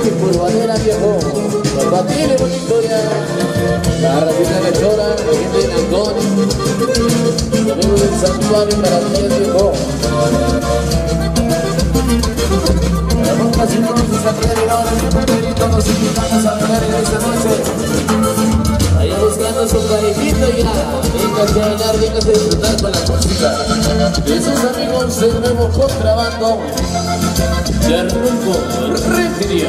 Curvadera viejo, papá tiene bonito ya. La ratita de Chora, la gente de Nancón, los amigos del santuario para ti el viejo. La bomba si no nos aprende ahora, bienvenido, nos invitamos a bailar en esta noche. Ahí buscando su parejito ya, véngase a bailar, véngase a disfrutar con la música de sus amigos del nuevo contrabando de rumbo Rentería.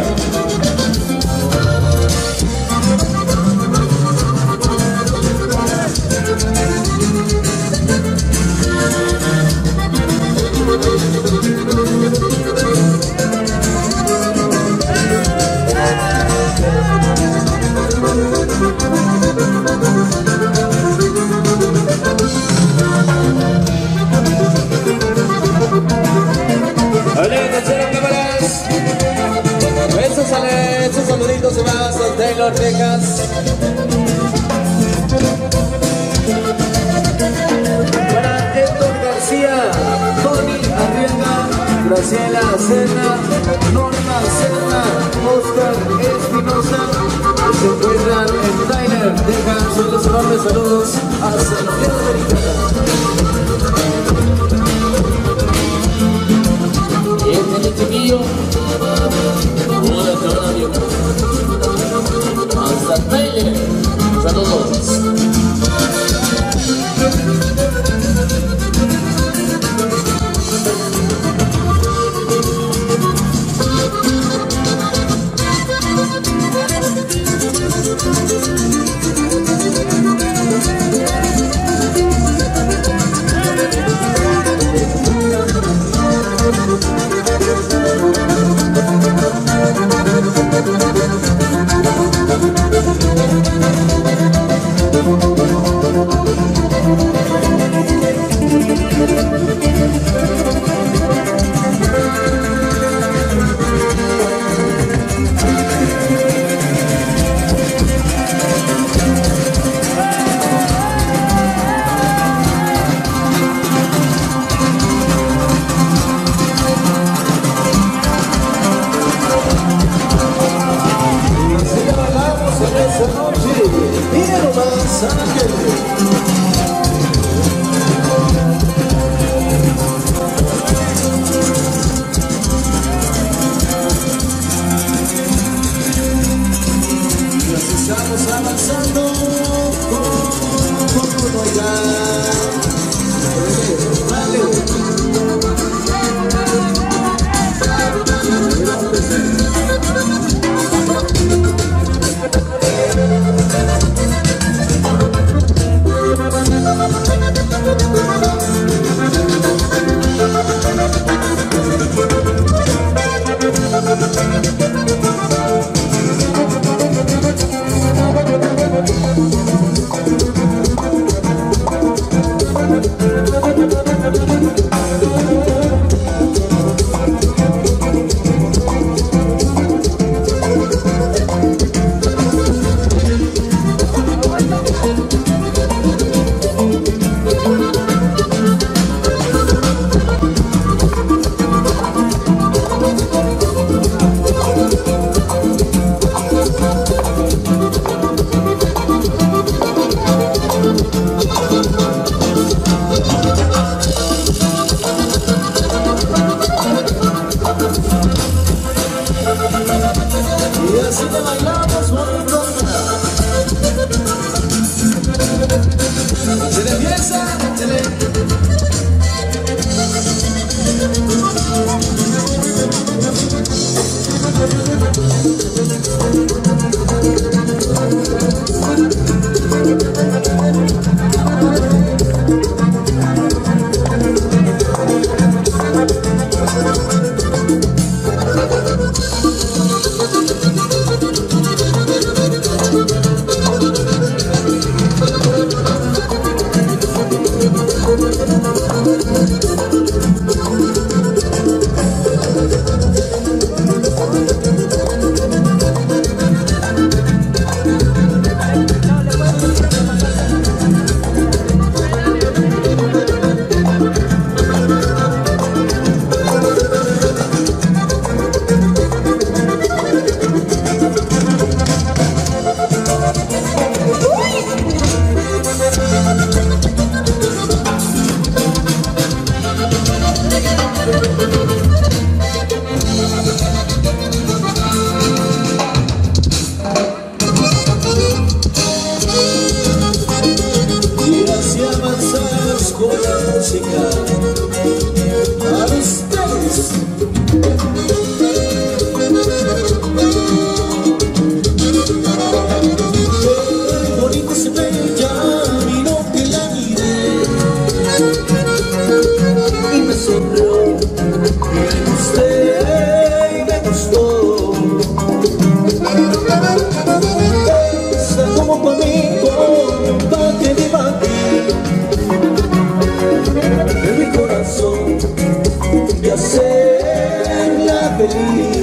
Esos saluditos se van a Taylor, Texas. Para Héctor García, Tony Arriaga, Graciela Serna, Norma Serna, Oscar Espinosa, que se encuentran en Tyler, Texas. Son los enormes saludos a Santiago Americana. Y este chiquillo, hasta Tyler, saludos.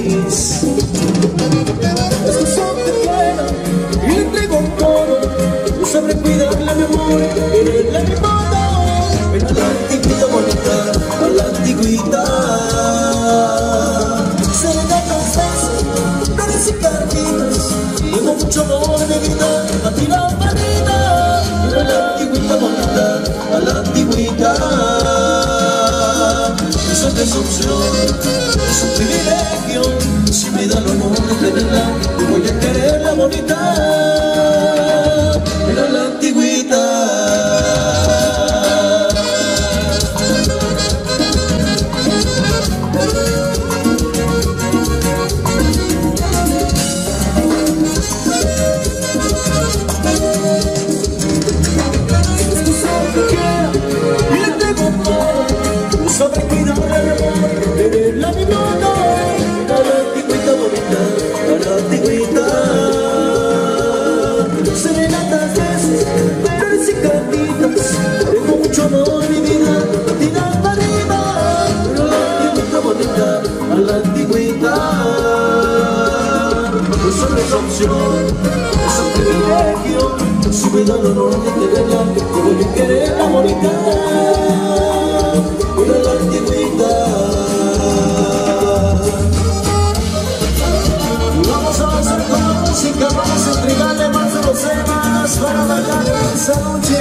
feliz. Es que solo te quiero y le entrego todo. Yo sabré cuidar la memoria, quererla mi modo. Pero a la antigüita bonita, a la antigüita. Serenatas, flores y cartitas. Tengo mucho amor de vida, a ti la manita. Pero a la antigüita bonita, a la antigüita. Esa es opción, es un privilegio. Si me da el honor de tenerla, yo voy a quererla bonita. Pero a la antigüita. Sobre cuidar el amor, tenerla a mi mano. A la antigüita bonita, a la antigüita. Serenatas, besos, flores y cartitas. Tengo mucho amor, mi vida, tirando arriba. A la antigüita bonita, a la antigüita. Eso no es opción, es un privilegio. Si me da el honor de tenerla, yo voy a quererla bonita. Una la antigüita. Vamos a avanzar con la música, vamos a entregarle más de los temas para bailar esa noche.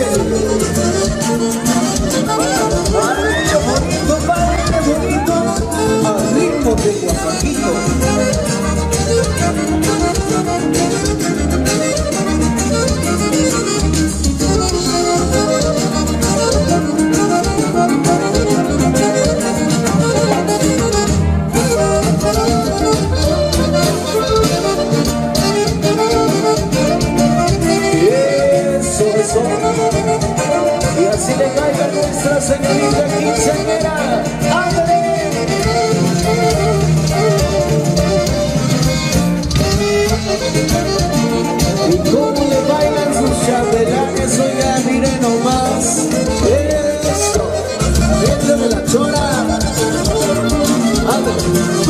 Baile bonito, baile bonito, al ritmo de Guapajito. Y así le caiga nuestra señorita quinceañera. ¡Ándale! Y cómo le bailan sus chambelanes, oiga, miren nomás. Eso, échame la chora. ¡Ándale!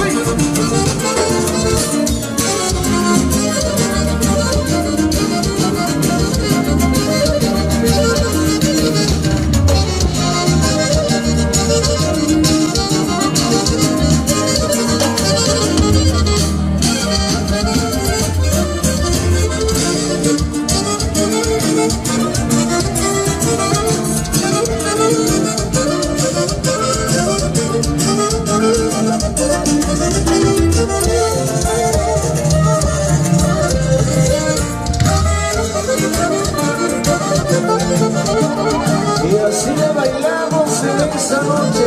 Y así le bailamos en esa noche.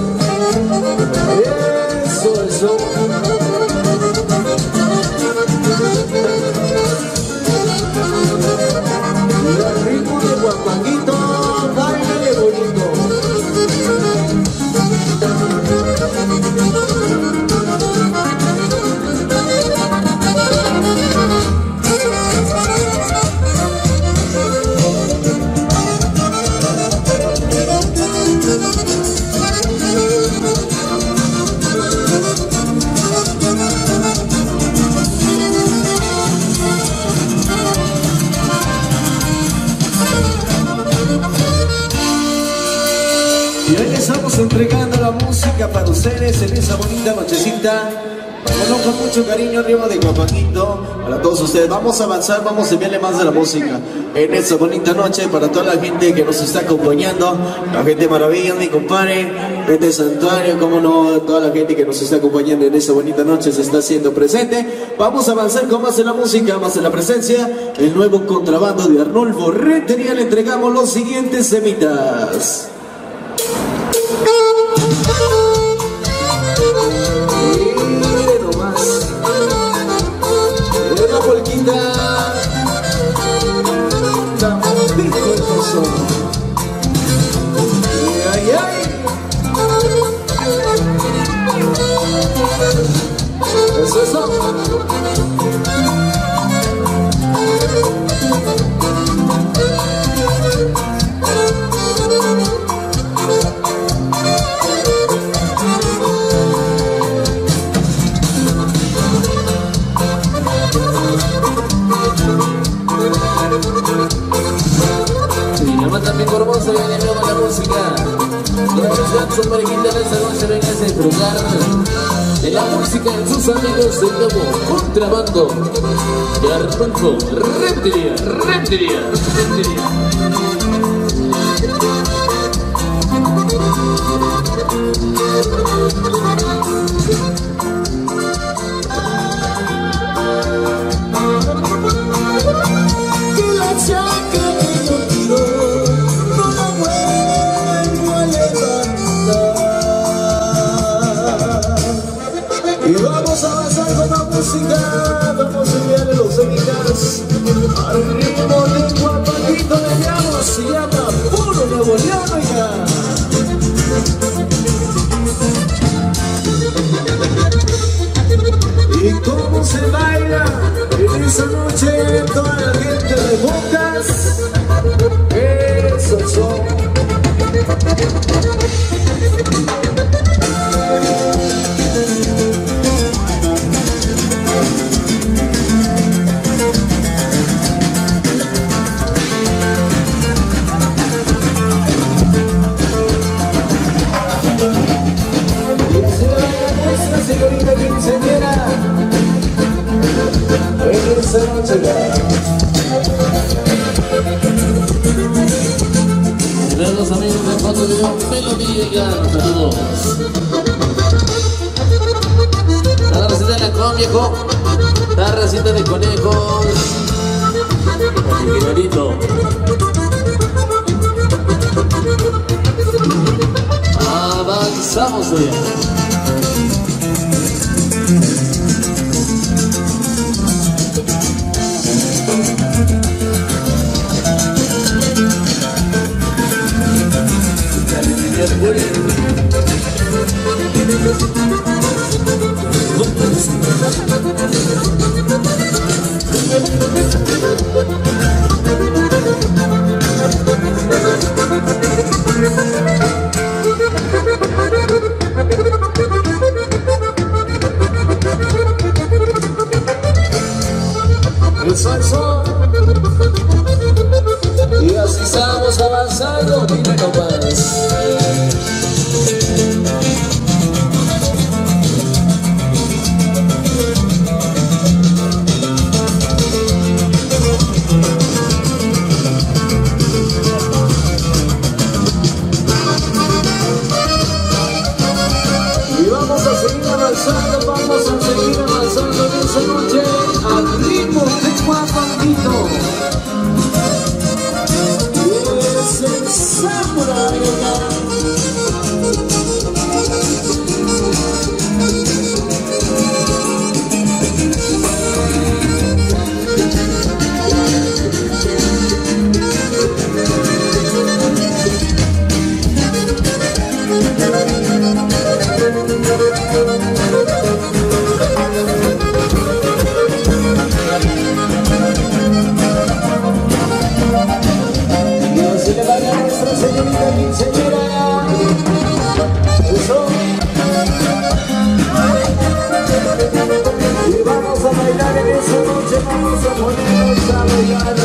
Eso, eso. Y al ritmo de Guapajito, bailale bonito. Y hoy les estamos entregando la música para ustedes en esa bonita nochecita. Con mucho cariño arriba de Guapajito. Para todos ustedes, vamos a avanzar, vamos a enviarle más de la música en esta bonita noche para toda la gente que nos está acompañando. La gente maravilla, mi compadre, gente de Santuario, como no, toda la gente que nos está acompañando en esta bonita noche se está haciendo presente. Vamos a avanzar con más de la música, más de la presencia. El nuevo contrabando de Arnulfo Rentería. Le entregamos los siguientes temitas. Ay, ay. Eso es todo. se ve de nuevo la música. Los su parejita en esta noche vengan a disfrutar de la música de sus amigos de nuevo Contrabando de Arnulfo Reptilia. Que la chaca que yo tiro no la vuelvo a levantar. Y vamos a avanzar con la música, vamos a enviarle los semicas al ritmo de Guapalito de Llamo, se llama Puro Nuevo León, oiga. Y cómo se baila en esa noche toda la gente de Bocas, esos son. Y así la baila nuestra señorita quinceañera en esa noche ya. Los amigos de fondo de Melodía, saludos. La receta de la con, viejo. La receta de conejos. El señorito. Avanzamos hoy. El salsón. Y así estamos avanzando, mira nomás. Y vamos a seguir avanzando, vamos a seguir avanzando en esa noche al ritmo de Guapalito. Es el Samurai. Señorita quinceañera, eso. Y vamos a bailar en esa noche, vamos a ponernos a bailar.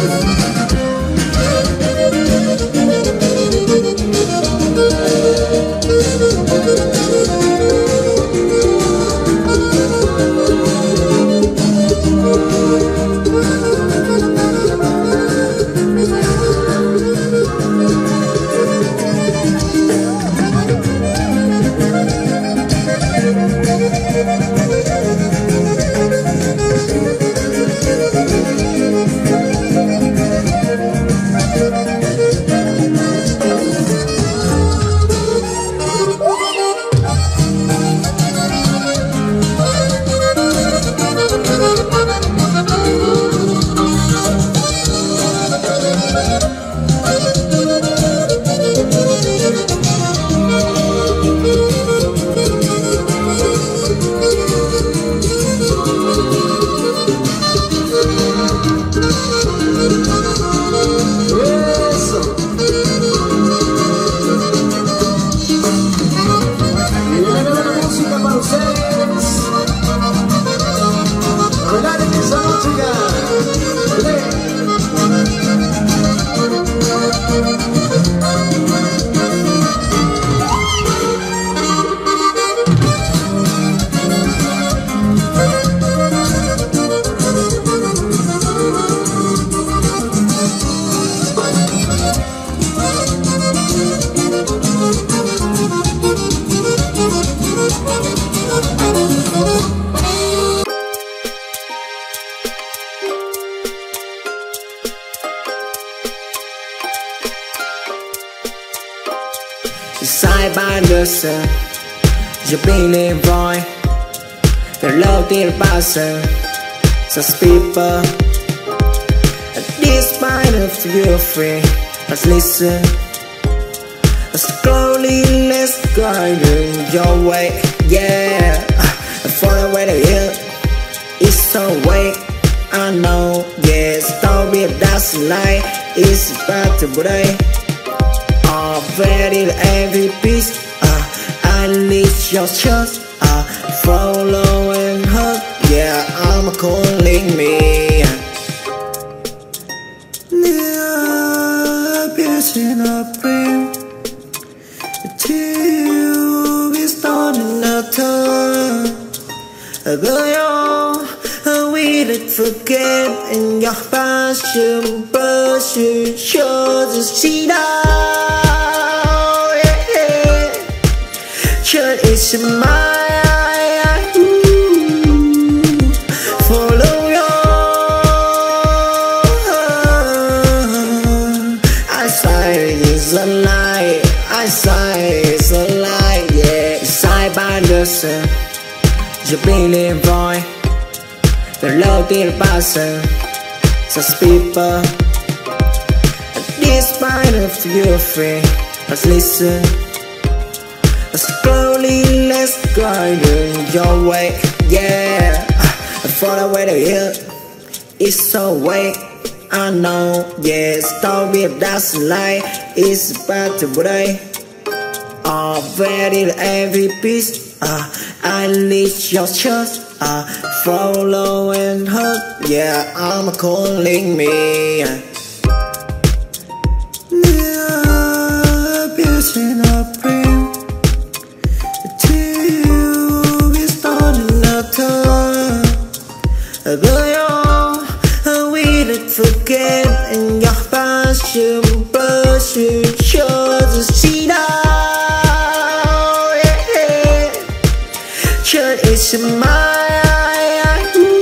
música. Sai ban được sự giờ bên em voi từ lâu tiền bao giờ just people despite of your free let's listen slowly let's go your way yeah for the way to heal it's so way I know yes don't be that's light it's about to break ready to every piece I need your trust follow and hug yeah I'm calling me near piercing a dream till we starting a turn girl we did forget in your passion shows us see now it's my follow your eyesight is a lie eyesight is a lie yeah sai ban được sự giờ bên em voi từ lâu tiền bao giờ just people despite of your free let's listen slowly let's go your way yeah for the way to heal it's so way I know yes don't be that's light it's about to break ready to every piece I need your trust follow and hug yeah I'm calling me near piercing a dream girl, we did forget in your passion shows us see now yeah church is my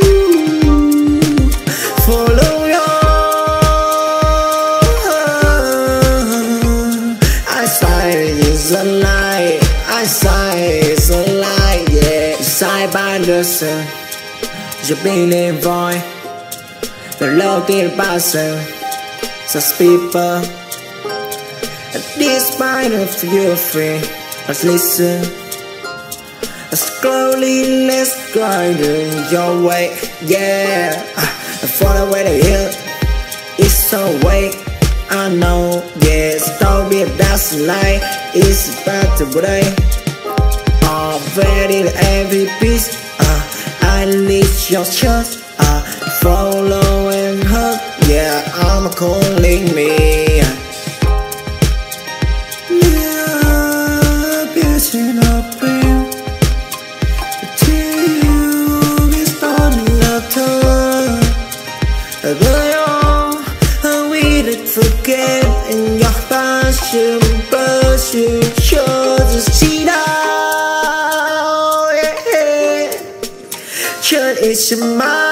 follow your eyesight is a lie eyesight is a lie yeah sai ban được sự giờ bên em voi từ lâu tiền bao giờ just people despite of your free let's listen slowly let's go your way yeah for the way to heal it's so way I know yes don't be that's light it's about to break ready to every piece I need your trust follow and hug yeah I'm calling me near piercing a dream till we starting a turn girl we did forget in your passion shows us see now it's my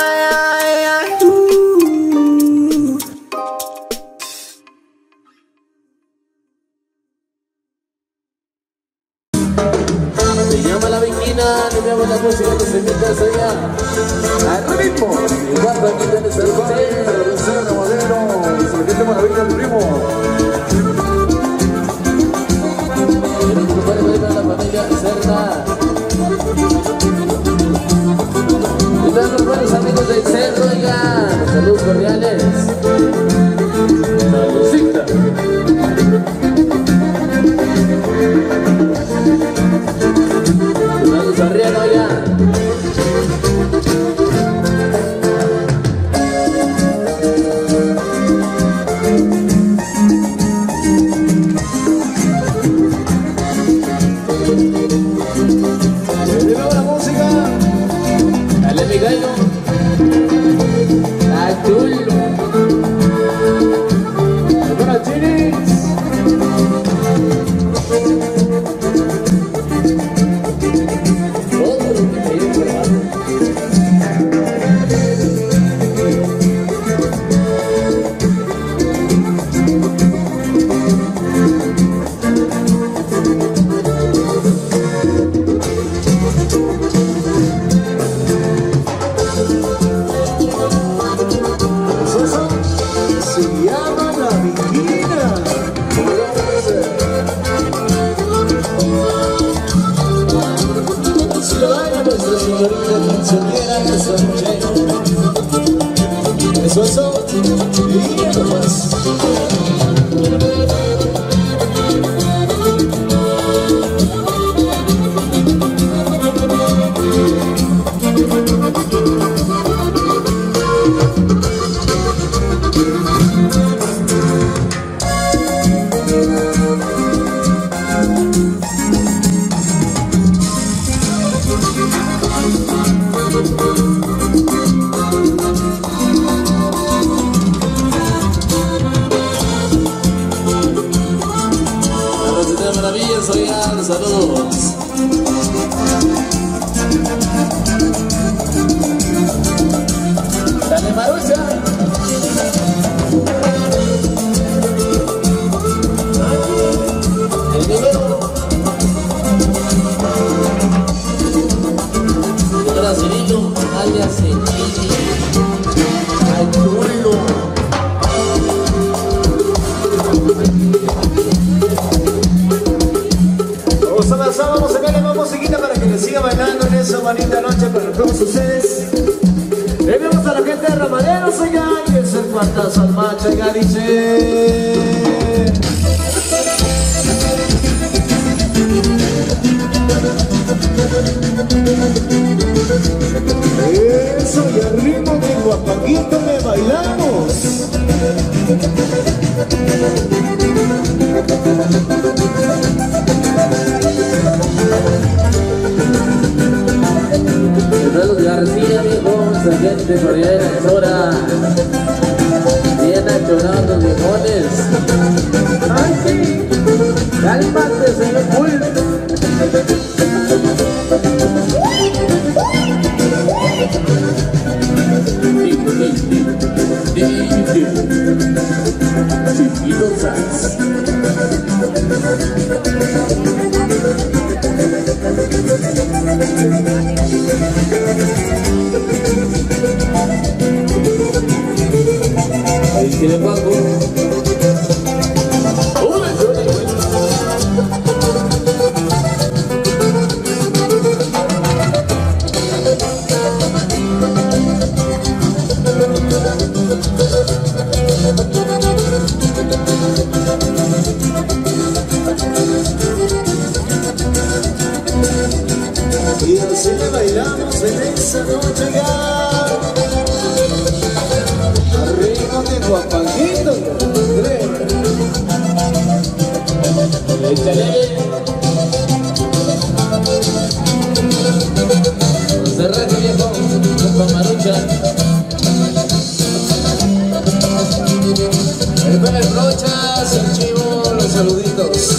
se llama La Viquina, limpiamos la música que se invita a soñar al ritmo y cuando aquí tenés el modelo y se metió maravilla al primo y nuestro padre de la familia Cerda y todos los buenos amigos del cerro, oigan, saludos cordiales saludcita saludos arriba, oigan Dale mi gallo, Azul. esta noche. Eso. Y nomás. Saludos. Dale, Marucha. El dinero. El brasilito, alias al chulo. Vamos a sacarle más musiquita para que le siga bailando en esa bonita noche para todos ustedes. Le vemos a la gente de Ramaderos allá y es el cuartazo al macho allá dice. Eso y al ritmo de Guapanguito me bailamos. Carlos García, viejo, sargento Corriera, Sora. Bien achorado los limones. ¡Ay, sí! ¡Cálmate, señor Bull! Chiquito Sanz. Ahí tiene Paco. Y así le bailamos en esa noche ya. Arriba de Guapanguito. Échale. Cerrate, viejo, con Marucha. El Pérez Brochas, el Chivo, los saluditos.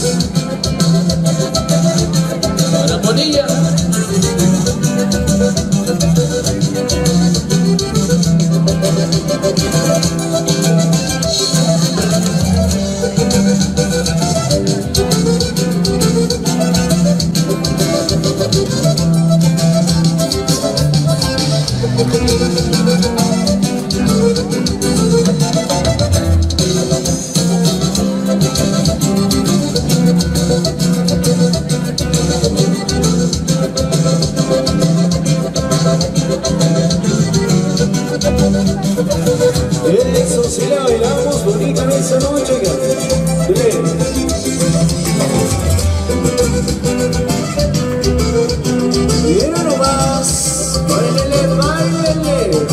Para Bonilla. Eso sí la bailamos bonita en esa noche, mira nomás, báilele, báilele.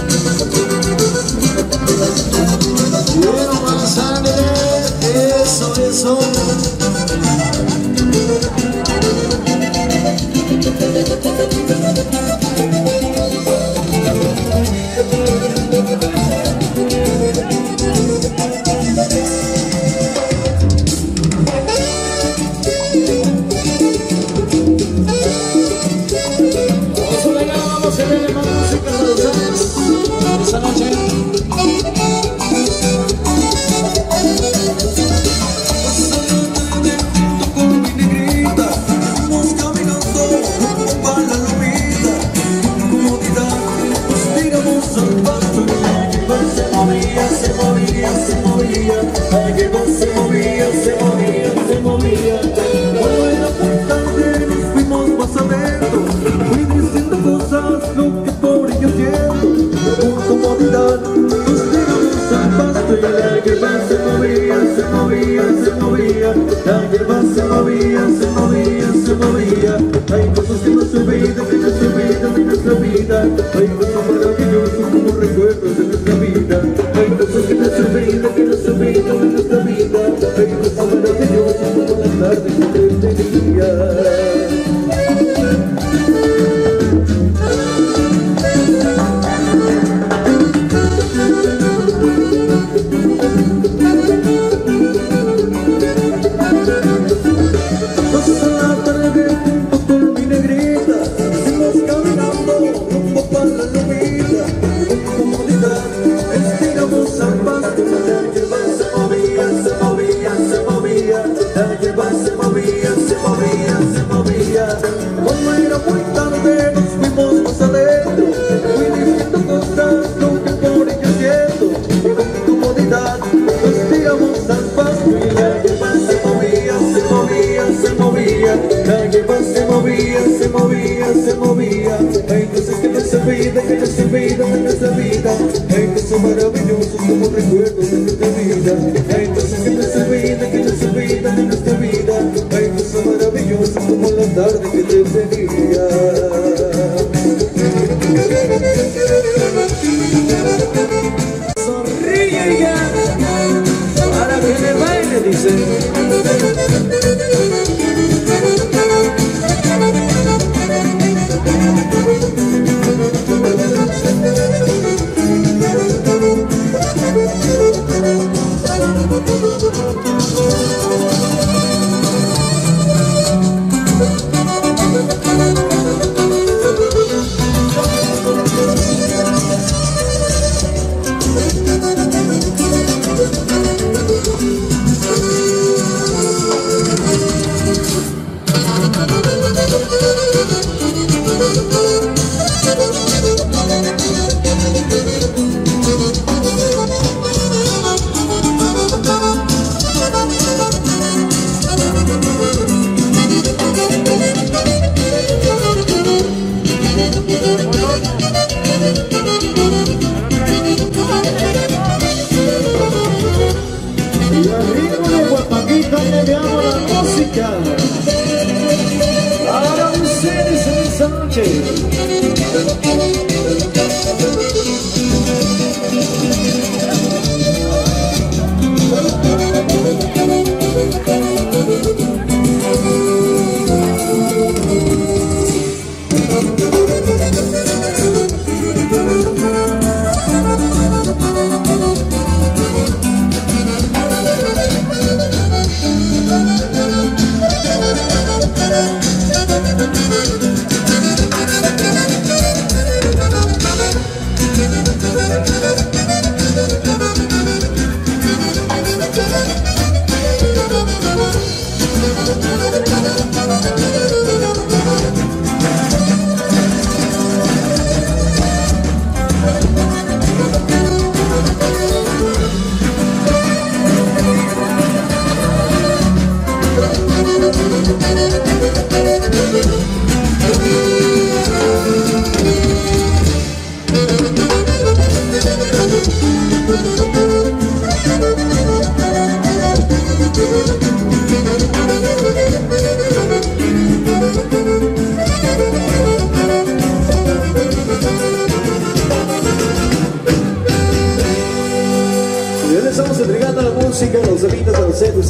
Eso corazón. Vamos a ver más música para ustedes esta noche. Hay cosas que no se olvidan de nuestra vida, de nuestra vida. Hay cosas maravillosas como recuerdos de nuestra vida. Hay cosas que no se olvidan, que no se olvidan de nuestra vida. Hay cosas maravillosas como las tardes de este día. Hay cosas que no se olvidan, que no se olvidan de nuestra vida. Hay cosas maravillosas como recuerdos de nuestra vida. Hay cosas que no se olvidan, que no se olvidan de nuestra vida. Hay cosas maravillosas como la tarde que te tenía. Sonríe ya, para que me baile, dice. Para ustedes en esta noche.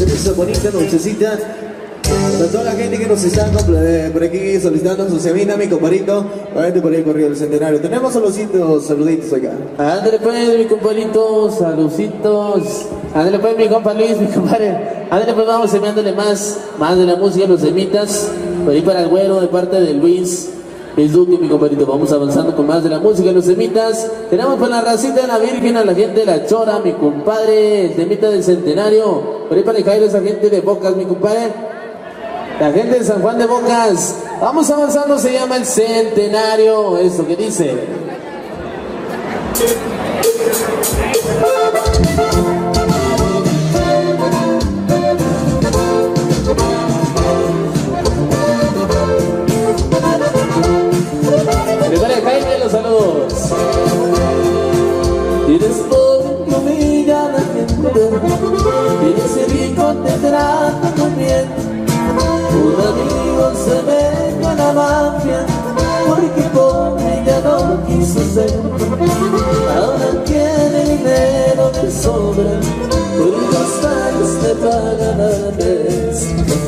en esta bonita nochecita. Para toda la gente que nos está por aquí solicitando su semina, mi compadrito, obviamente por ahí por Río del Centenario. Tenemos saluditos acá. Ándale pues, mi compadrito, saluditos. Ándale pues, mi compa Luis, mi compadre. Ándale pues, vamos enviándole más de la música, los semitas. Por ahí para el güero, de parte de Luis Duque, mi compadrito. Vamos avanzando con más de la música, los semitas. Tenemos por la racita de la Virgen, a la gente de la Chora, mi compadre, el temita del Centenario. Por ahí para el Jairo, esa gente de Bocas, mi compadre. La gente de San Juan de Bocas. Vamos avanzando, se llama el Centenario. Eso que dice. Prepara Jaime, los saludos. Tienes por tu vida la gente. Tienes rico, te trata muy bien. Un amigo se metió a la mafia porque pobre ya no quiso ser. Ahora tiene dinero de sobra, por los años te pagan al mes.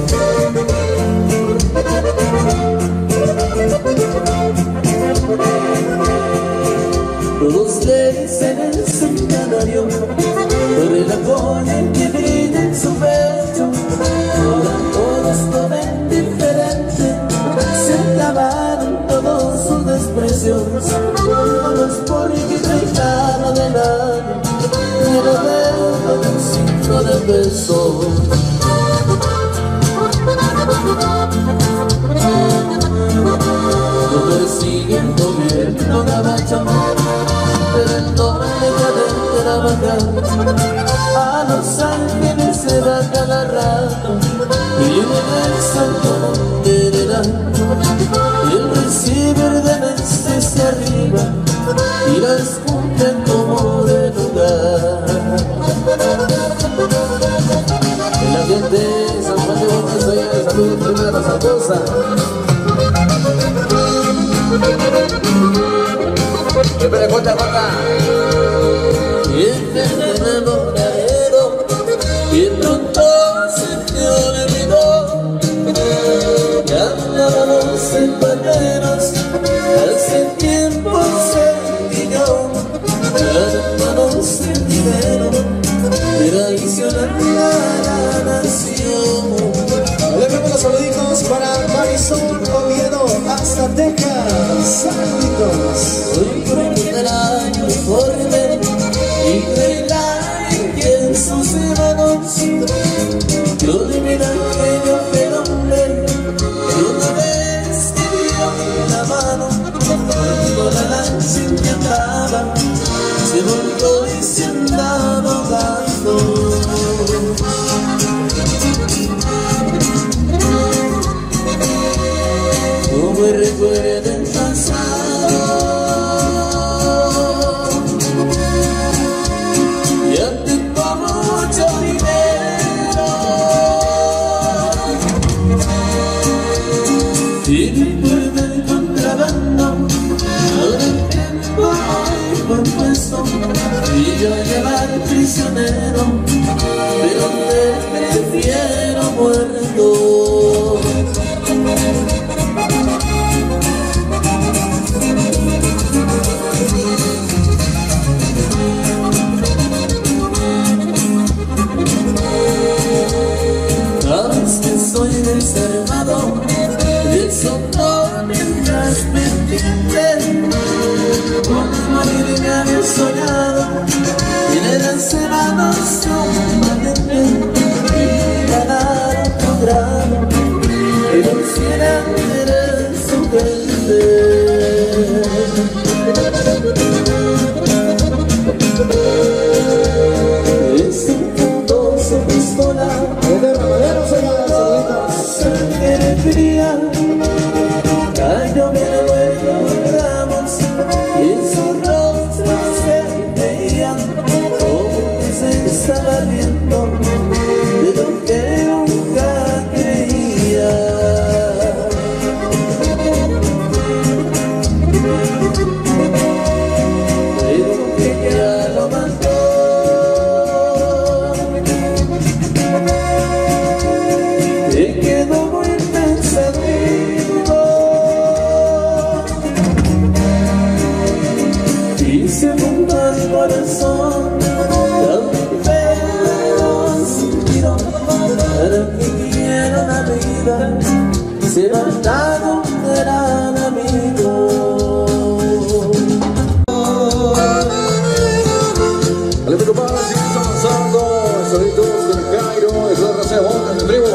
Todos le dicen el Centenario por el apoyo que brilla en su pecho. Ahora todos lo ven diferente, se clavaron todos sus desprecios. No es porque traigan del año, quiero verlo del 5 de peso. Lo persigue el gobierno gabacho, pero el doble de trabajar. A Los Ángeles se va cada rato y en el Santo Monterera. Y el receiver de anestesia arriba y la escuchan como de lugar. En la gente de San Juan de Bocas, oye, saludos primero a la Santosa. Siempre cuenta, cuenta. Y el enamoradero y pronto se te olvidó. Ya andábamos en pañuelos, hace tiempo se guiñó. Ya andábamos en dinero, traicionando a la nación. Le vemos los saluditos para Marisol Oviedo, hasta Texas. Saluditos. Soy criminal uniforme y criminal en sus manos. Yo de mi aquello fenómeno que una vez te dio la mano. Cuando la lancha intentaba, se volvió y se andaba ahogando. No me recuerdo el pasado, ya tengo mucho dinero y me puede el contrabando. Ahora tengo muy por puesto y yo llevar prisionero, pero te prefiero muerto. Sabes que soy reservado, eso no mientras me entienden. Con el morir me había soñado y le dancé manos a un valiente y ganar otro grado, pero quisiera tener su gente. Es un cantoso pistola De Ramaderos, oiga, saluditos. sangre fría, cayó bien bueno ramos y en su rostro se veía como que se estaba riendo de lo que nunca creía. faltado un gran amigo. Hola, mi compadre, seguimos avanzando. Saluditos con el Cairo, es la raza de Boca, en el tribu.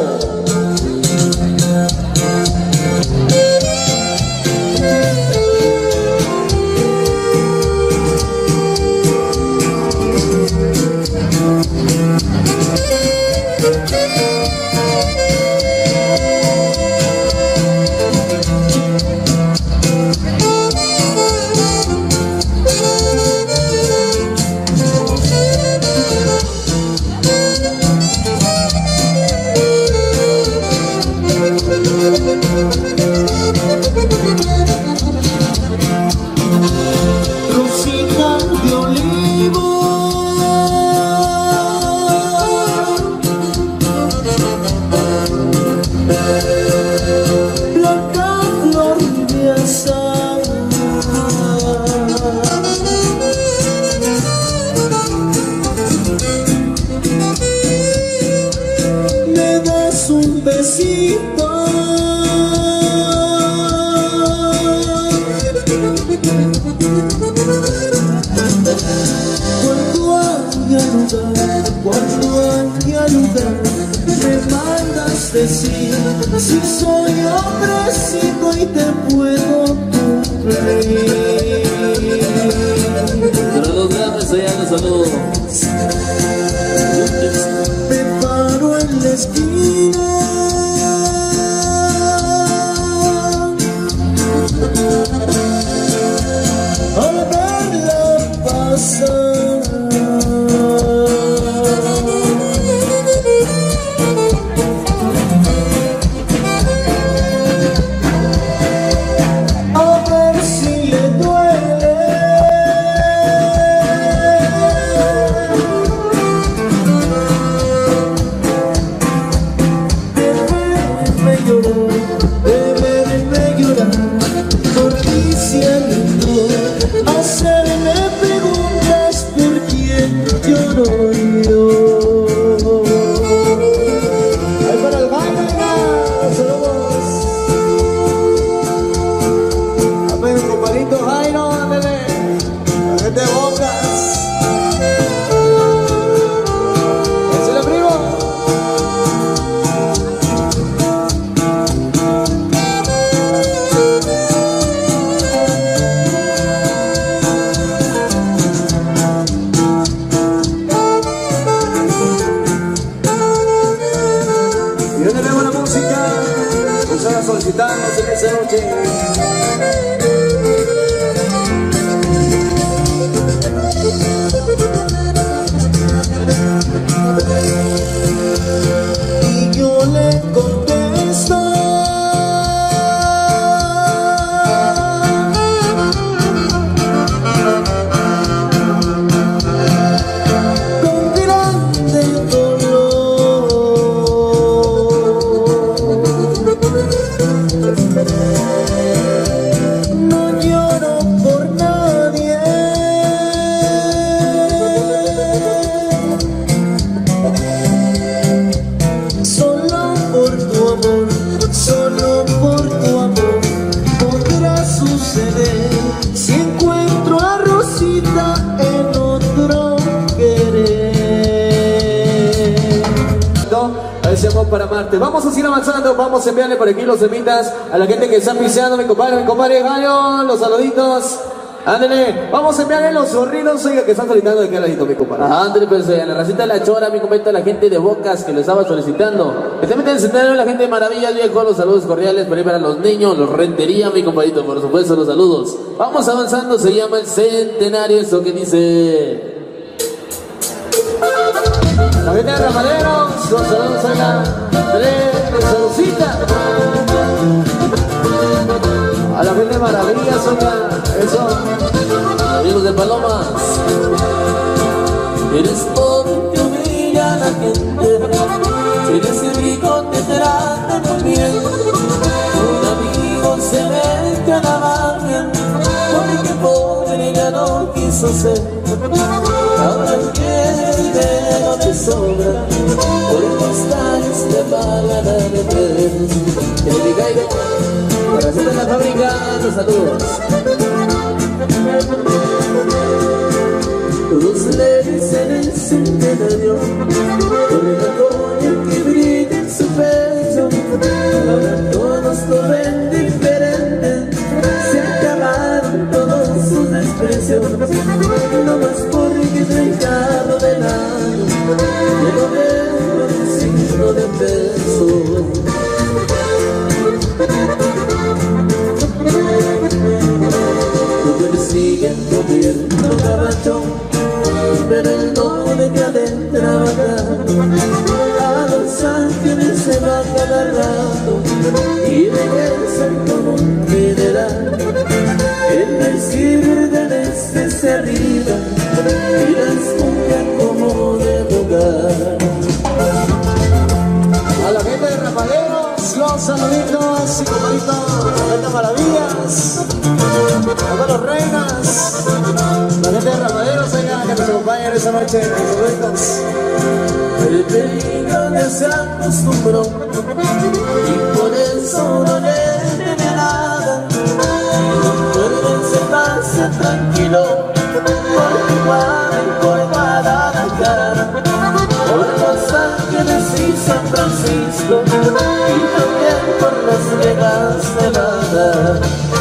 Rosita de olivo, blanca flor de azahar, me das un besito. Cuando haya lugar, me mandas decir si soy hombrecito y te puedo cumplir. Pero los grandes allá los saludo. Me paro en la esquina a verla pasar. Hacerme preguntas por quién lloro yo. Ahí para el baile, saludos. A ver, compadrito Jairo, ándale. A ver, te bocas. Échale, primo. Y donde vemos la música, usar solicitamos en esa noche. Y yo le contesto con grande no lloro por nadie, solo por tu amor, solo por tu amor podrá suceder si encuentro a Rosita en otro querer. Agradecemos para Marte. Vamos a seguir avanzando, vamos a enviarle por aquí los semitas a la gente que está piseando, mi compadre Gallo, los saluditos. Ándale, vamos a enviarle los zorrinos, oiga, que están solicitando de qué ladito, mi compadre. Ándale, pues a la racita de la Chora, mi compadre, a la gente de Bocas que lo estaba solicitando. Especialmente en el centenario, la gente de Maravillas, viejo, los saludos cordiales por ahí para los niños, los Rentería, mi compadrito, por supuesto, los saludos. Vamos avanzando, se llama el centenario, eso que dice. La gente de Ramaderos, los saludos a la saludcita. A la gente de Maravillas, oiga, eso. Amigos de Palomas. Eres porque humilla a la gente. Eres el rico, te tratan muy bien. Un amigo se mete a la barra porque pobre ya no quiso ser. Ahora que el dinero te sobra, por costales te pagan a meter. Que le diga fábrica, los saludos. Todos le dicen el centenario, con el otoño que brilla en su pecho. Ahora todos lo ven diferente, se acabaron todos sus desprecios. No más porque no hay carro del año, le lo veo en signo de peso. Persiguen gobierno gabachón, pero él no deja de trabajar. A Los Ángeles se va cada rato y regresa como un general. En el ciber del este se arriba y las cumbias como de lugar. A la gente de Rafaderos, los saluditos y comaditos, Venta Maravillas, a los reinas, la gente de Rafaderos, venga, que nos acompañen esta noche, saluditos. El peligro ya se acostumbró y por eso no le tiene nada. Duerme, se pasa tranquilo, porque igual encorvada la cara. Por Los Ángeles y San Francisco y también por Las Vegas, Nevada.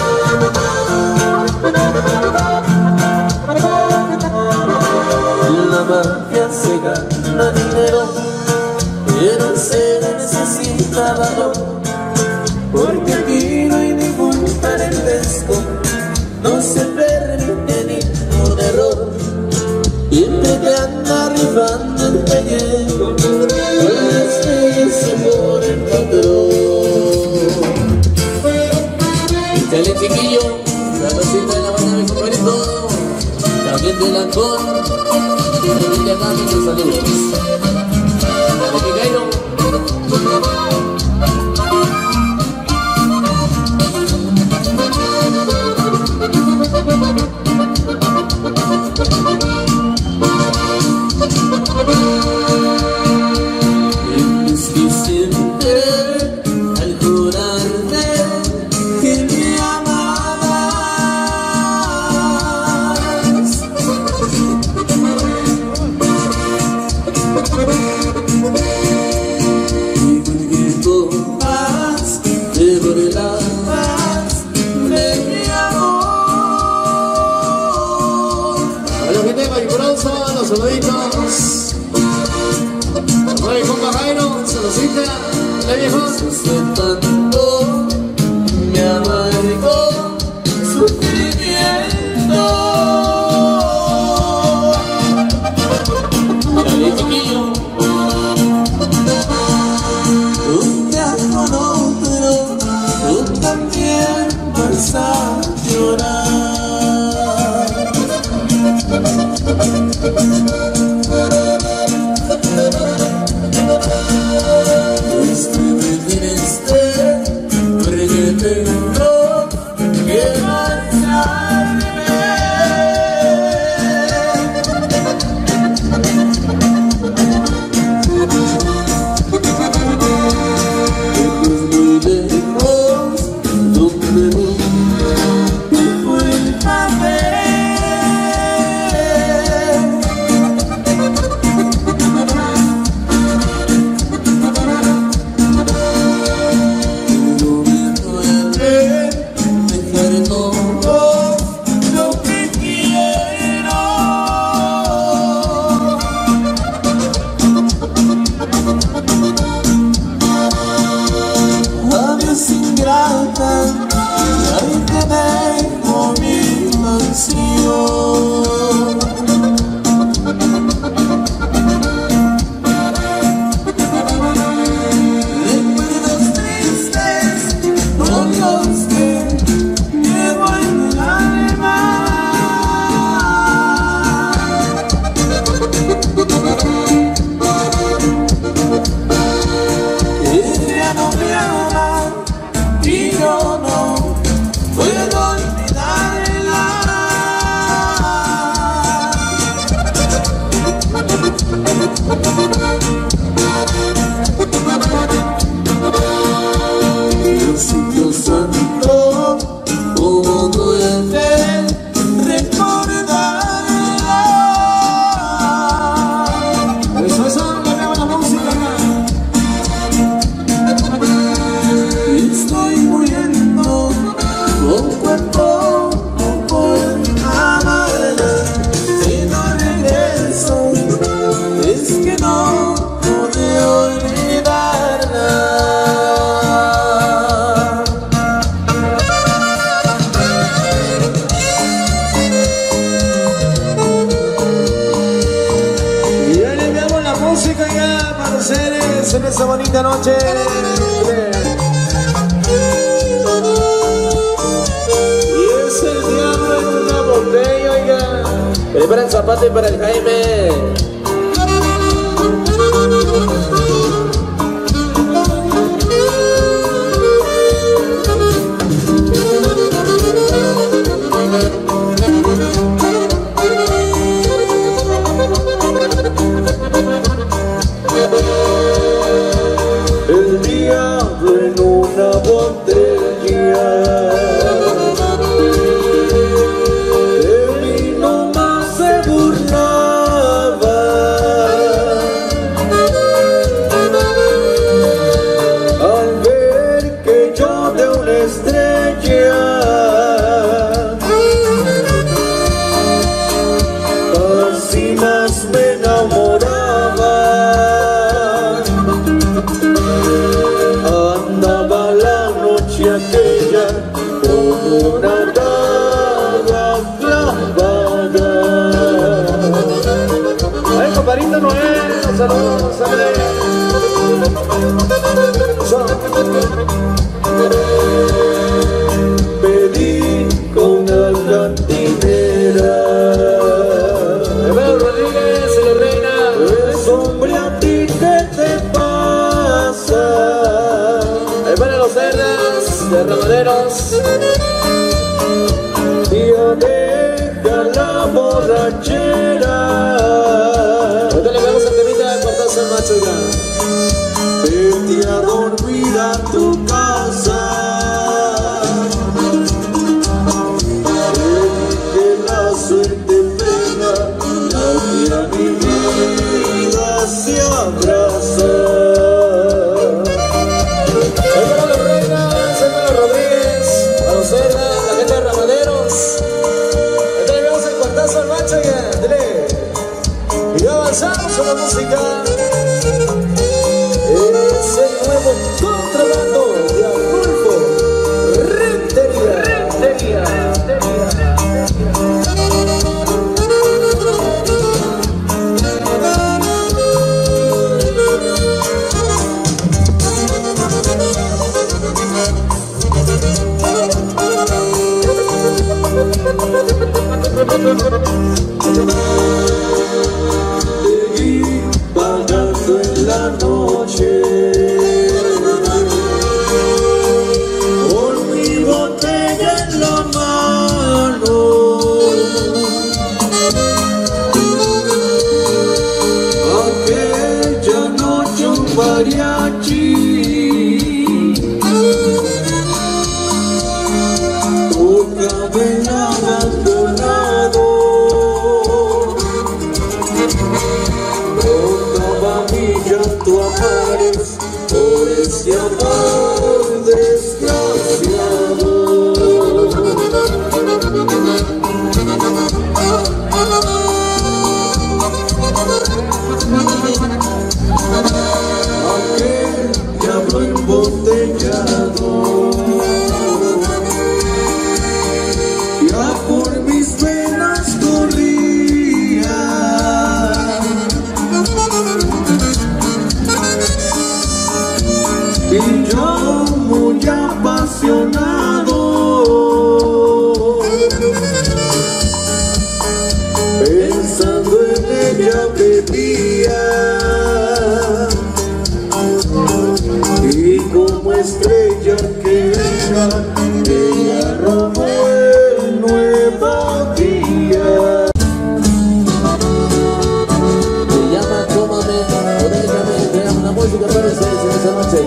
La mafia se gana dinero, pero se necesita valor, porque aquí no hay ningún parentesco, no se permite ningún error. Siempre te anda rifando el pellejo, con las leyes se por el patrón. Dale chiquillo, la cosita de la banda de mi favorito, también del Ancón, y de acá muchos saludos. Dale que Cairo. Saluditos. Oye, compa Jairo, saludcita, la viejo. Tanto me amargó sufrimiento. Dale chiquillo. Un día con otro, tú también vas a llorar. Y yo no puedo Y es el diablo en una botella, oiga. Prepara el zapato para el Jaime. El diablo en una botella, de mí nomás se burlaba. Al ver que yo de una estrella así más me enamoraba. Andaba la noche aquella con una daga clavada. Ay, compadrito Noel, los saludos, Pedí con la cantinera. Hermano Rodríguez, se lo reina. Es hombre, a ti qué te pasa. Hermano Los Cerdas, de Ramaderos. Ya deja la borrachera. Ahorita le vemos a temita de cortarse el macho ya. Vete a dormir a tu casa. Que la suerte pega, la que a mi vida se abraza. Hermano Los Reinas, hermano Rodríguez, a Los Cerdas, la gente de Ramaderos. Ahorita le vemos el cuartazo al macho ya. Dile. Y ya avanzamos con la música. Es el nuevo contrabando de Adolfo Rentería. Seguí vagando en la noche con mi botella en la mano. Aquella noche un mariachi tocaba el abandonado. Rondaba mi llanto a mares por ese amor desgraciado. Aquel diablo embotellado ya por mis venas corría. Y yo muy apasionado pensando en ella bebía. Y como estrella que era, ella robó el nuevo día. Se llama Tómame, o déjame, tenemos una música para ustedes en esta noche.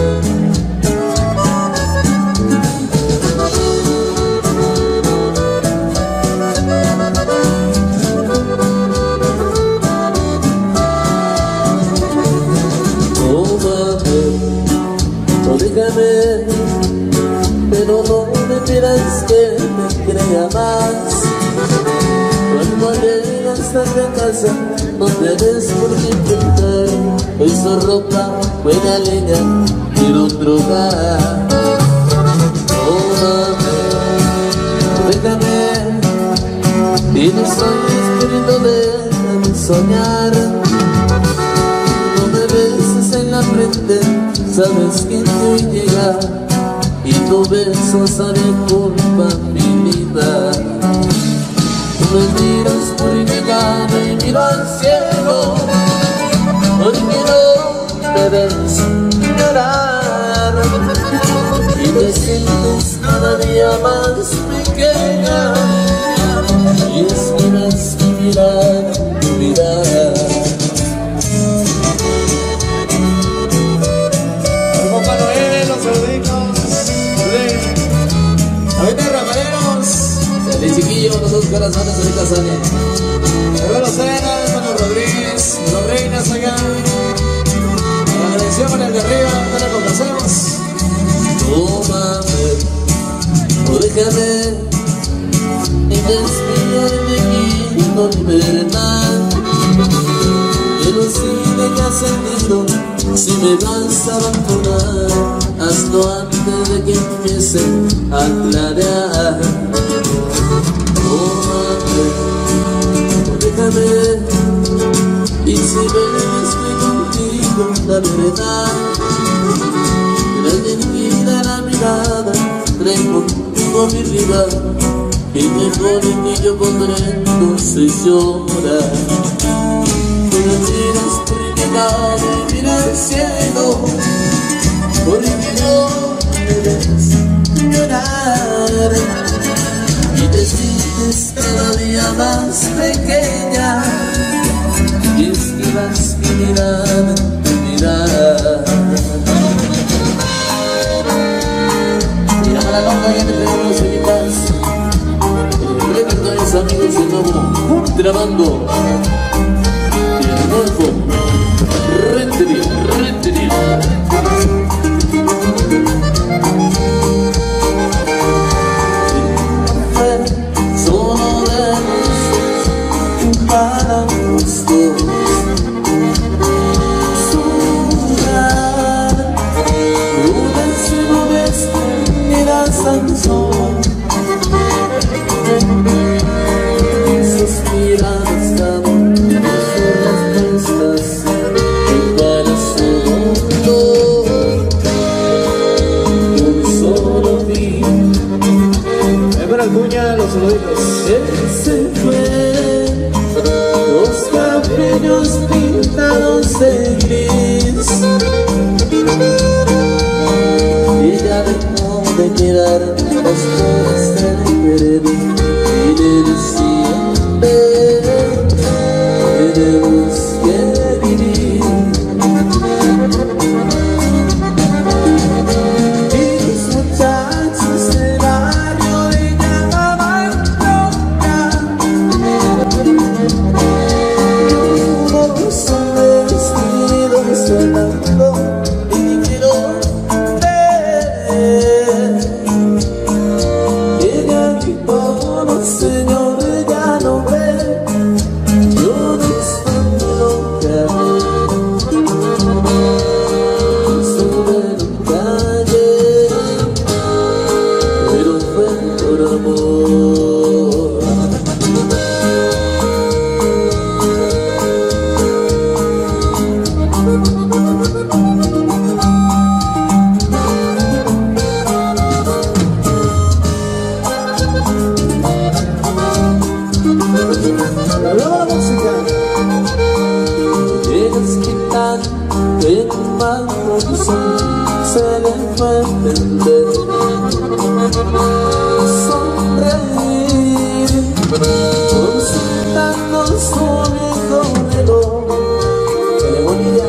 Déjame, pero no me pidas que te crea más. Cuando llegas a mi casa, no tienes por qué intentar. Hoy su ropa, buena leña, quiero drogar. Tómame, déjame, y no soy espíritu de soñar. No me beses en la frente, Sabes que te hoy llega y tu beso sabe culpa mi vida. Me miras muy llegado y miro al cielo, porque no me ves llorar y te sientes cada día más pequeña. Y es que ves mi mirada, mi mirada. Ahorita Rafaelos, El chiquillo, los dos corazones ahorita salen. Hermano Cena, hermano Rodríguez, los reinas allá. Agradecemos al de arriba, no le conocemos. Tómame, o déjame y despídeme y no libertad. Pero si me has sentido, si me vas a abandonar, hazlo antes de que empiece a clarear. Tómame, o déjame, y si ves que contigo la verdad, dirigida la mirada, trae contigo mi rival, y mejor que yo podré entonces llorar. Tú me miras por mi lado y mira el cielo, porque no me ves llorar y te sientes cada día más pequeña. Y esquivas mi mirada, mi mirada. Mira la longa que te traigo los equipas. Repertorios amigos de nuevo, grabando. Y el nuevo, Rentería, Rentería. Solo de nosotros, para los dos. Sudar, una cielo ves, miras al sol. Sus miradas estaban puestas para su dolor. Un solo fin. Hermano Alcuña, los saluditos. Él se fue, los cabellos pintados de gris. Ella dejó de mirar las flores del verde y le decía, ven, tenemos que vivir. Y los muchachos del barrio le llamaban loca. Y unos son vestidos sonando y dijeron, ella que todo señor ya no ve, yo no estoy loca, estuve en calle, pero fue por amor. Hablamos la música. Ellos quitan en un mango de sol, se le fue a entender. Sonreír, consultando su viejo reloj. ¡Qué bonita!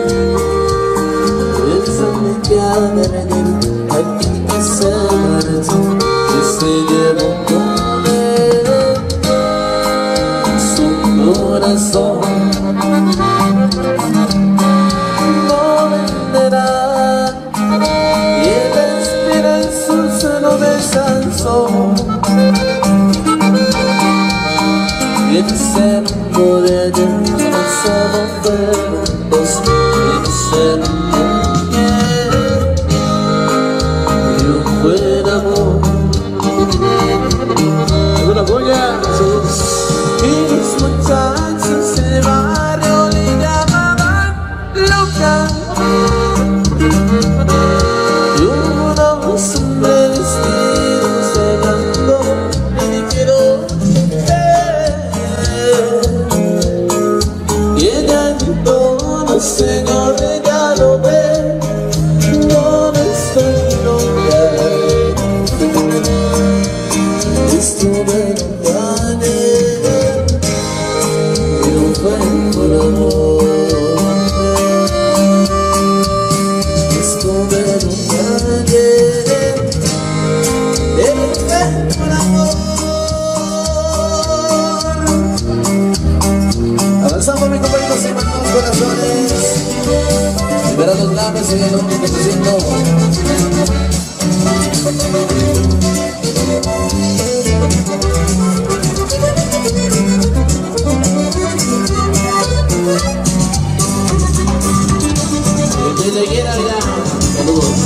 Pensando que ha de venir aquí que se marchó, que se llevó con él su corazón. No venderá y él espera en su seno descanso. El cerco de ayer no solo fueron dos, el cerco que no fue el amor. Hermano Alcuña, Y los muchachos del barrio le llamaban loca. todos vestidos de blanco y quiero ver y ella en todo Señor regalo ver donde estoy no estuve en un calle y no fue por amor. Estuve en un calle y no fue por amor. Avanzamos mi compañero, se mandan los corazones. Libera los labios y el hombre que te siento. El que le quiera ya, saludos.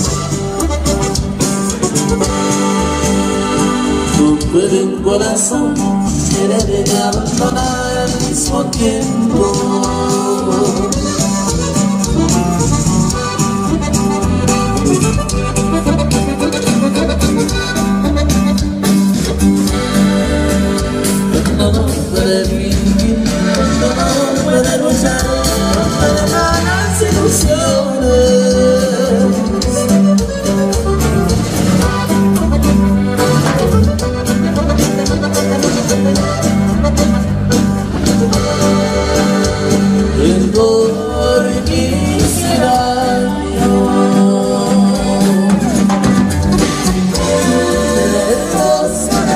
Tu buen corazón quiere abandonar al mismo tiempo. No puede vivir, no puede luchar, no puede dar las ilusiones. El por quisiera yo tener dos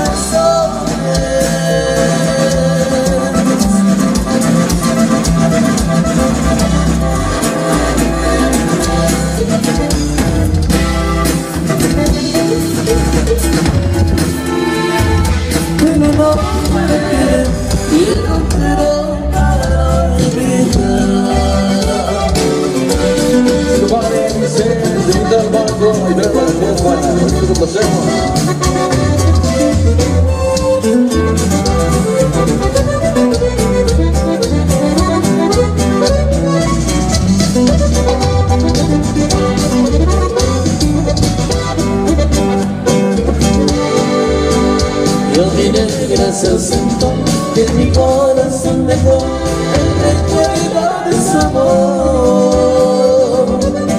yo diré gracias entonces que mi corazón dejó el recuerdo de su amor.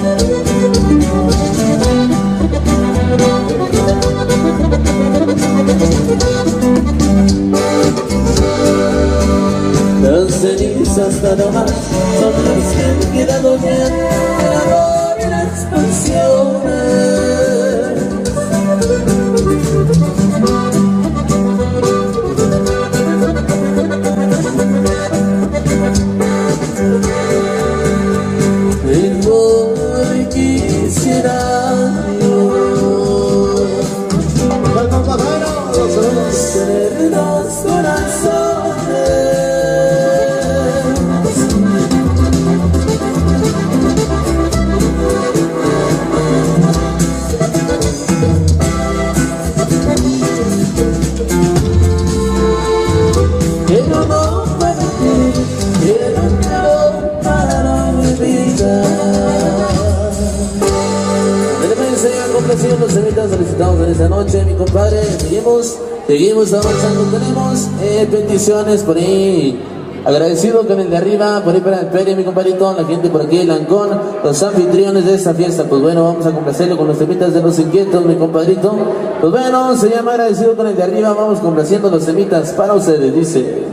Las cenizas nada más son las que han quedado bien el amor y las pasiones. El amor quisiera yo tener dos corazones. Quiero no para ti, quiero para mi vida. Complaciendo los temitas solicitados en esta noche, mi compadre. Seguimos avanzando. Tenemos peticiones por ahí. Agradecido con el de arriba, por ahí para el Pere, mi compadrito, la gente por aquí, el Ancón, los anfitriones de esta fiesta. Pues bueno, vamos a complacerlo con los temitas de los inquietos, mi compadrito. Pues bueno, se llama Agradecido con el de arriba. Vamos complaciendo los temitas para ustedes, dice.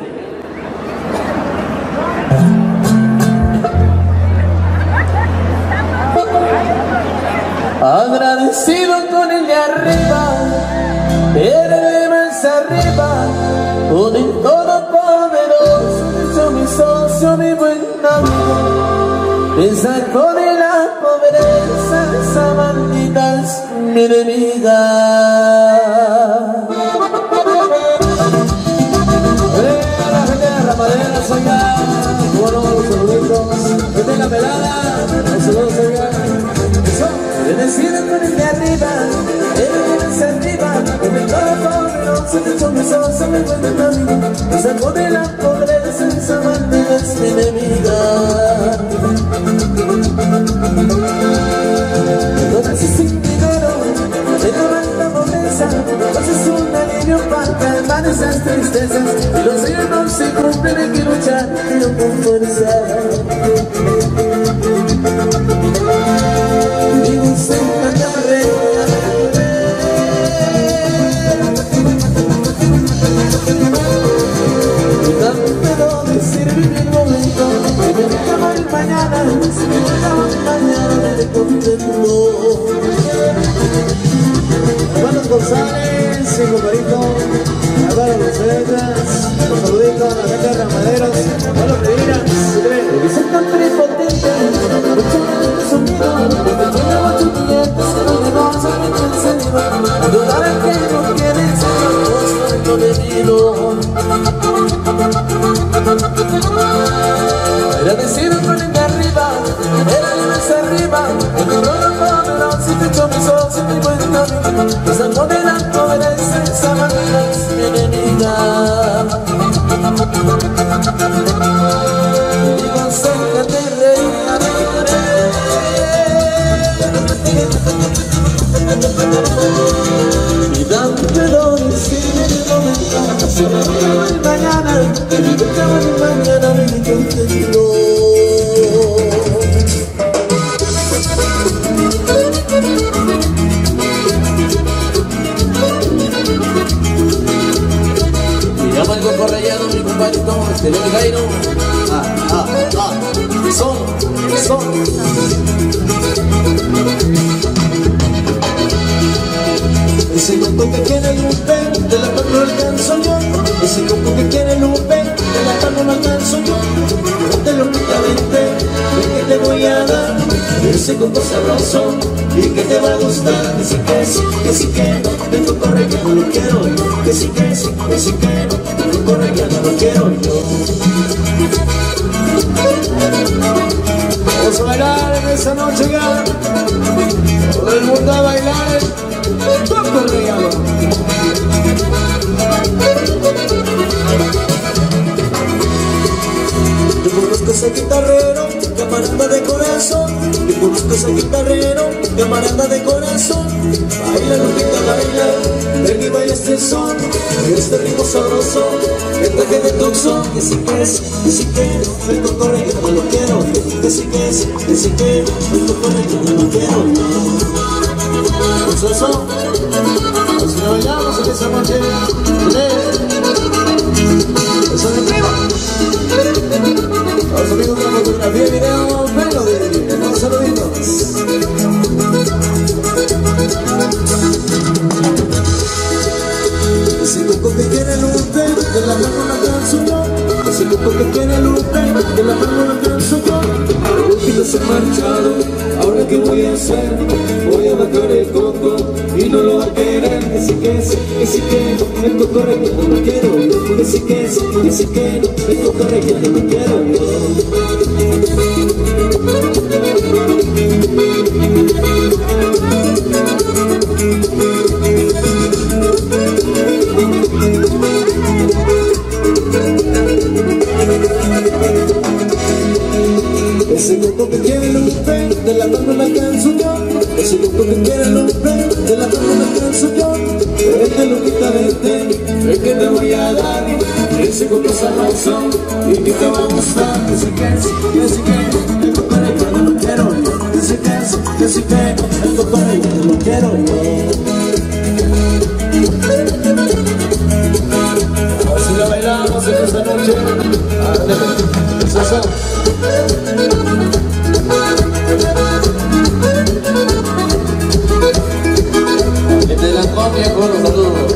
Agradecido con el de arriba, el de más arriba, con el todopoderoso, mi socio, mi buen amigo, me sacó de la pobreza, esa maldita es mi enemiga. La gente de Ramadera, oiga, bueno, los saluditos, gente de la pelada, los saludos, oiga. Agradecido con el de arriba, el de más arriba, con el todopoderoso, mi socio, mi buen amigo, me sacó de la pobreza, esa maldita es mi enemiga. Entonces sin dinero, tristezas y los sueños no se cumplen, hay que luchar yo con fuerza. Vivo cerca de arreglar. Y también puedo decir vivir el momento, que me acaba el mañana, si me acaba el mañana me contento. Hermanos González, y compadrito Álvaro Lucetas, un saludito a la gente de Ramaderos, a los Medinas, que son tan prepotentes, mucho sonido, porque tiene 8 clientes, pero de dos a mi enseño, dudar que no quieres, no debido. Era decir un rolling de arriba, era de más arriba, el dolor no si te echo mis ojos y me cuenta esa moneda no merece esa manera es mi enemiga. Digo, acércate y reír. Y dame perdón si en el momento se me acaba el mañana, que me acaba el mañana me contento. Algo correllado, mi compadrito, este León Jairo. Son. Ese coco que quiere lupe, de la mano no alcanzo yo. Ese coco que quiere lupe, de la mano no alcanzo yo. Ponte lo únicamente, que te voy a dar. Ese coco sabroso, y que te va a gustar. Que sí que no, vengo corriendo, lo quiero yo. Que sí que no, vengo corriendo, lo quiero yo. Vamos a bailar en esta noche ya. Todo el mundo a bailar. ¡Toco el regalo! Yo conozco ese guitarrero, camarada de corazón. Yo conozco ese guitarrero, camarada de corazón. Baila lo que te baila, ven y baila este son. Este ritmo sabroso, el toque de toxón. Que sí que no, vengo corriendo, lo quiero. Que sí que no, vengo corriendo, lo quiero. Pues eso, pues si lo bailamos en esa noche, eso de prima. Los amigos de la fotografía y video, Melody, unos saluditos. Ese coco que quiere lupe, de la mano no alcanzo yo. Ese coco que quiere lupe, de la mano no alcanzo yo. Pero se ha marchado, ahora qué voy a hacer. Voy a bajar el coco y no lo va a querer. Que sí que no, el coco requete no quiero yo. Que sí que no, el coco requete no quiero yo. Ese coco que quiere lupe, de la mano la alcanzo yo. Ese coco que quiere lupe, de la mano la alcanzo yo. Vete loquita, vete, es que te voy a dar. Ese coco sabroso, y que te va a gustar. Que sí que, el coco requete lo quiero yo. Que sí que, el coco requete lo quiero yo. Así lo bailamos en esta noche. Eso. Desde la copia con los saludos.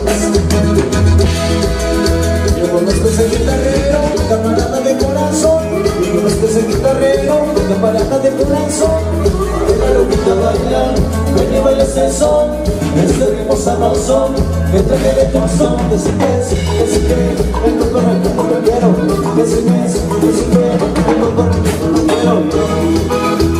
Yo conozco ese guitarrero, camarada de corazón. Yo conozco ese guitarrero, camarada de corazón. Baila lo que te baila, ven y baila ese son. Este ritmo sabroso, que traje de corazón. Que sí que, el coco requete lo quiero. Que sí que, el coco requete lo quiero yo.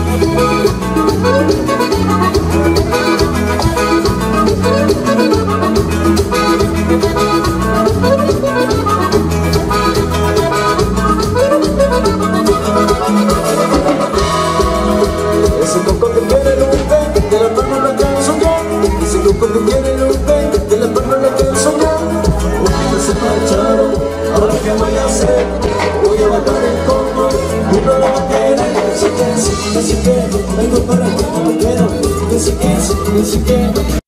Ese coco que quiere lupe, de la mano la alcanzo yo. Ese coco que quiere lupe, de la mano la alcanzo yo. Porque se marcharon, que